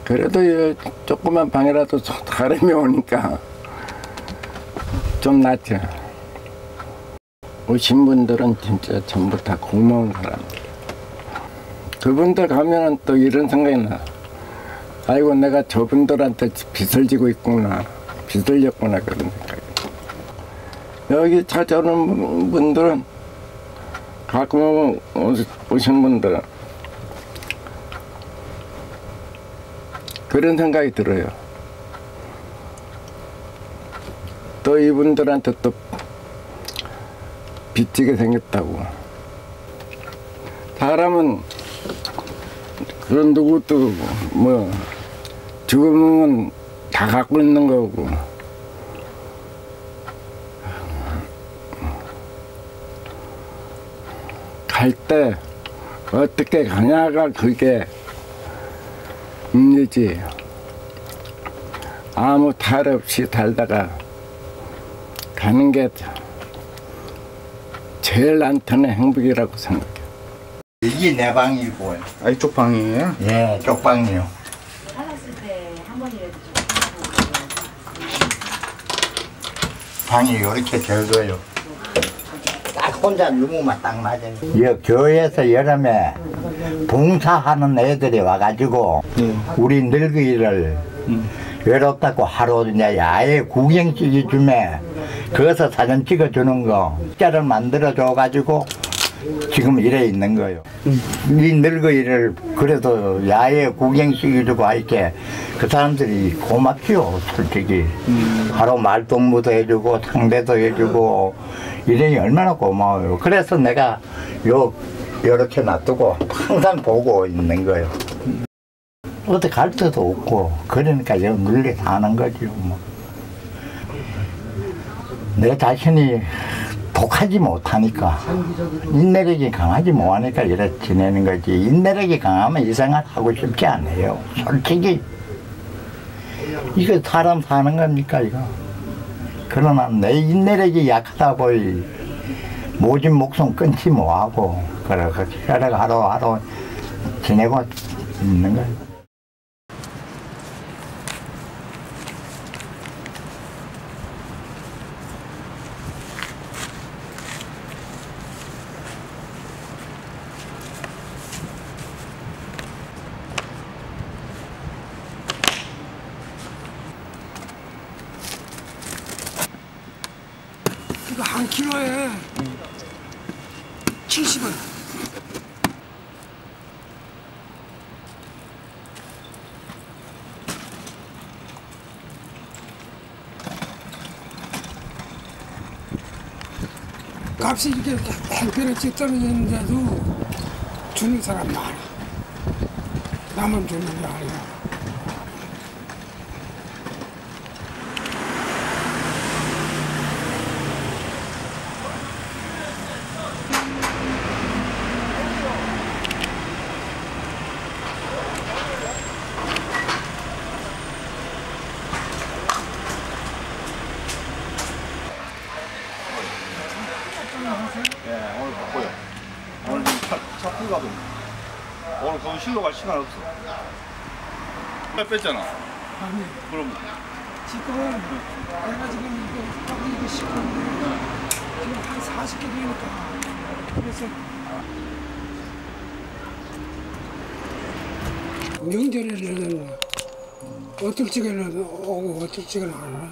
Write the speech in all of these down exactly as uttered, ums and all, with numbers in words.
그래도 조그만 방이라도 사람이 오니까 좀 낫죠. 오신 분들은 진짜 전부 다 고마운 사람들. 그분들 가면은 또 이런 생각이 나. 아이고, 내가 저분들한테 빚을 지고 있구나, 빚을 졌구나, 그런 생각이. 여기 찾아오는 분들은, 가끔 오신 분들은 그런 생각이 들어요. 또 이분들한테 또 빚지게 생겼다고. 사람은 그런 누구도 뭐 죽으면 다 갖고 있는 거고, 갈 때 어떻게 가냐가 그게 문제지. 아무 탈 없이 살다가 가는 게 제일 나한테는 행복이라고 생각해. 이게 내 방이고. 아, 이쪽 방이에요? 예, 쪽방이요. 살았을 때 한 번이라도 방이 이렇게 적어요. 딱 혼자 누우면 딱 맞아요. 여 교회에서 여름에 봉사하는 애들이 와가지고 네. 우리 늙은이를 음. 외롭다고 하루 이제 야외 구경시켜 주면 거기서 사진 찍어주는 거 자를 만들어 줘가지고 지금 이래 있는 거예요. 음. 이 늙은이를 그래도 야외 구경시켜주고 할게 그 사람들이 고맙죠, 솔직히. 음. 하루 말동무도 해주고 상대도 해주고 이러니 얼마나 고마워요. 그래서 내가 요 요렇게 놔두고 항상 보고 있는 거예요. 음. 어디 갈 데도 없고 그러니까 여기 물리 사는 거죠. 뭐. 내 자신이 독하지 못하니까, 인내력이 강하지 못하니까 이래 지내는 거지. 인내력이 강하면 이 생활 하고 싶지 않아요. 솔직히 이거 사람 사는 겁니까 이거. 그러나 내 인내력이 약하다 보니 모진 목숨 끊지 뭐하고 그래 그래 하루하루 지내고 있는 거예요. 이거 한 킬로에 칠십 원. 값이 이렇게 형편없이 떨어지는데도 주는 사람 많아. 나만 주는 게 아니라. 예, 오늘 바빠요. 오늘 좀 차, 차 풀 가거든. 오늘 거기 실로 갈 시간 없어. 살 뺐잖아. 아니, 그럼. 지금 내가 지금 이거 딱 이거 씹었는데 지금 한 사십 개 되니까. 그래서 명절에는 어떨 적에는 오고 어떨 적에는 안 와.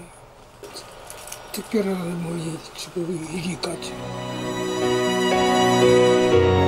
특별한 뭐 지금 일이 있겠지.